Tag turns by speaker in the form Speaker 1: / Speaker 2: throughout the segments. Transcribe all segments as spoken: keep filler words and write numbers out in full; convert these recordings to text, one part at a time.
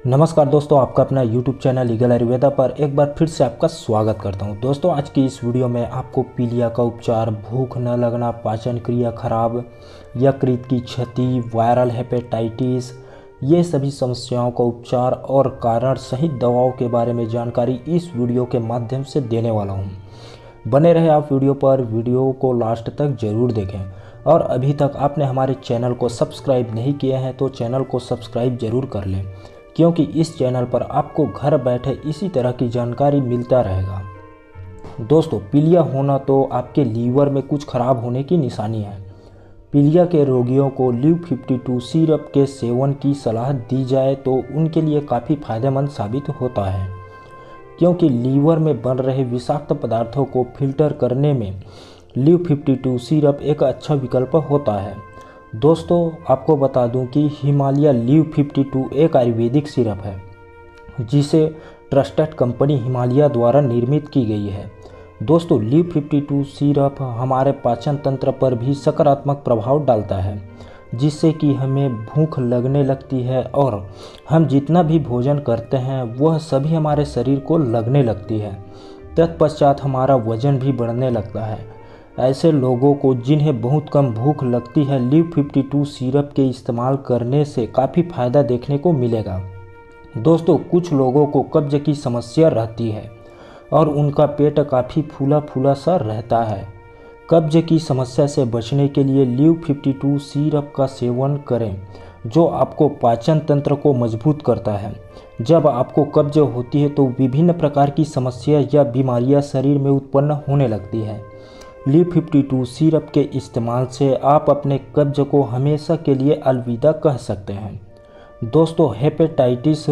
Speaker 1: नमस्कार दोस्तों, आपका अपना यूट्यूब चैनल लीगल आयुर्वेदा पर एक बार फिर से आपका स्वागत करता हूं। दोस्तों, आज की इस वीडियो में आपको पीलिया का उपचार, भूख न लगना, पाचन क्रिया खराब, यकृत की क्षति, वायरल हेपेटाइटिस, ये सभी समस्याओं का उपचार और कारण सहित दवाओं के बारे में जानकारी इस वीडियो के माध्यम से देने वाला हूँ। बने रहे आप वीडियो पर, वीडियो को लास्ट तक जरूर देखें। और अभी तक आपने हमारे चैनल को सब्सक्राइब नहीं किया है तो चैनल को सब्सक्राइब जरूर कर लें, क्योंकि इस चैनल पर आपको घर बैठे इसी तरह की जानकारी मिलता रहेगा। दोस्तों, पीलिया होना तो आपके लीवर में कुछ खराब होने की निशानी है। पीलिया के रोगियों को ल्यू फिफ्टी टू सिरप के सेवन की सलाह दी जाए तो उनके लिए काफ़ी फायदेमंद साबित होता है, क्योंकि लीवर में बन रहे विषाक्त पदार्थों को फिल्टर करने में ल्यू फिफ्टी टू सिरप एक अच्छा विकल्प होता है। दोस्तों, आपको बता दूं कि हिमालय ल्यू फिफ्टी टू एक आयुर्वेदिक सिरप है, जिसे ट्रस्टेड कंपनी हिमालय द्वारा निर्मित की गई है। दोस्तों, ल्यू फिफ्टी टू सिरप हमारे पाचन तंत्र पर भी सकारात्मक प्रभाव डालता है, जिससे कि हमें भूख लगने लगती है और हम जितना भी भोजन करते हैं वह सभी हमारे शरीर को लगने लगती है। तत्पश्चात हमारा वजन भी बढ़ने लगता है। ऐसे लोगों को जिन्हें बहुत कम भूख लगती है, ल्यू फिफ्टी टू सिरप के इस्तेमाल करने से काफ़ी फायदा देखने को मिलेगा। दोस्तों, कुछ लोगों को कब्ज की समस्या रहती है और उनका पेट काफ़ी फूला फूला सा रहता है। कब्ज की समस्या से बचने के लिए ल्यू फिफ्टी टू सिरप का सेवन करें, जो आपको पाचन तंत्र को मजबूत करता है। जब आपको कब्ज होती है तो विभिन्न प्रकार की समस्या या बीमारियां शरीर में उत्पन्न होने लगती है। ल्यू फिफ्टी टू सिरप के इस्तेमाल से आप अपने कब्ज को हमेशा के लिए अलविदा कह सकते हैं। दोस्तों, हेपेटाइटिस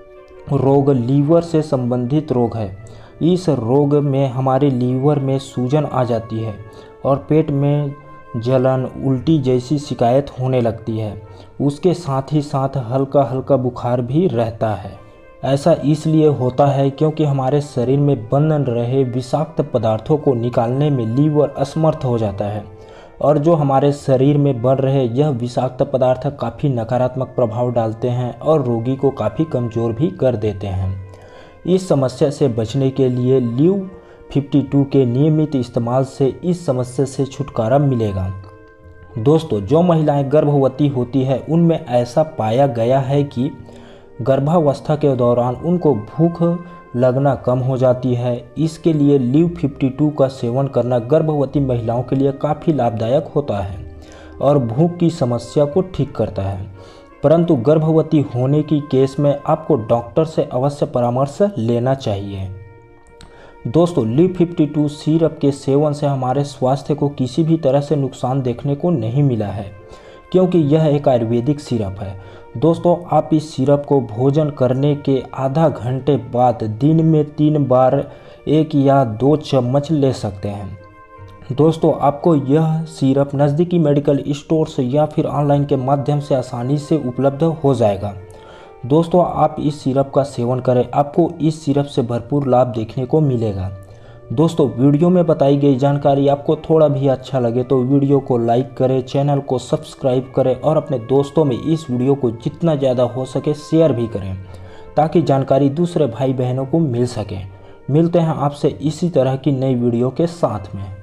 Speaker 1: रोग लीवर से संबंधित रोग है। इस रोग में हमारे लीवर में सूजन आ जाती है और पेट में जलन, उल्टी जैसी शिकायत होने लगती है। उसके साथ ही साथ हल्का हल्का बुखार भी रहता है। ऐसा इसलिए होता है क्योंकि हमारे शरीर में बन रहे विषाक्त पदार्थों को निकालने में लीवर असमर्थ हो जाता है, और जो हमारे शरीर में बन रहे यह विषाक्त पदार्थ काफ़ी नकारात्मक प्रभाव डालते हैं और रोगी को काफ़ी कमज़ोर भी कर देते हैं। इस समस्या से बचने के लिए ल्यू फिफ्टी टू के नियमित इस्तेमाल से इस समस्या से छुटकारा मिलेगा। दोस्तों, जो महिलाएं गर्भवती होती है उनमें ऐसा पाया गया है कि गर्भावस्था के दौरान उनको भूख लगना कम हो जाती है। इसके लिए ल्यू फिफ्टी टू का सेवन करना गर्भवती महिलाओं के लिए काफ़ी लाभदायक होता है और भूख की समस्या को ठीक करता है। परंतु गर्भवती होने की केस में आपको डॉक्टर से अवश्य परामर्श लेना चाहिए। दोस्तों, ल्यू फिफ्टी टू सिरप के सेवन से हमारे स्वास्थ्य को किसी भी तरह से नुकसान देखने को नहीं मिला है, क्योंकि यह एक आयुर्वेदिक सिरप है। दोस्तों, आप इस सिरप को भोजन करने के आधा घंटे बाद दिन में तीन बार एक या दो चम्मच ले सकते हैं। दोस्तों, आपको यह सिरप नज़दीकी मेडिकल स्टोर से या फिर ऑनलाइन के माध्यम से आसानी से उपलब्ध हो जाएगा। दोस्तों, आप इस सिरप का सेवन करें, आपको इस सिरप से भरपूर लाभ देखने को मिलेगा। दोस्तों, वीडियो में बताई गई जानकारी आपको थोड़ा भी अच्छा लगे तो वीडियो को लाइक करें, चैनल को सब्सक्राइब करें और अपने दोस्तों में इस वीडियो को जितना ज़्यादा हो सके शेयर भी करें, ताकि जानकारी दूसरे भाई बहनों को मिल सके। मिलते हैं आपसे इसी तरह की नई वीडियो के साथ में।